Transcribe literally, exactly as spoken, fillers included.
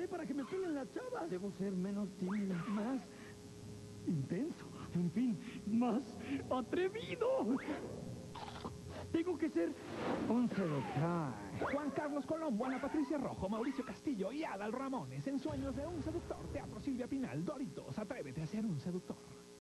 haré para que me peguen las chavas? Debo ser menos tímido. Más intenso. En fin, más atrevido. Tengo que ser un seductor. Juan Carlos Colombo, Ana Patricia Rojo, Mauricio Castillo y Adal Ramones en Sueños de un Seductor. Teatro Silvia Pinal, Doritos, atrévete a ser un seductor.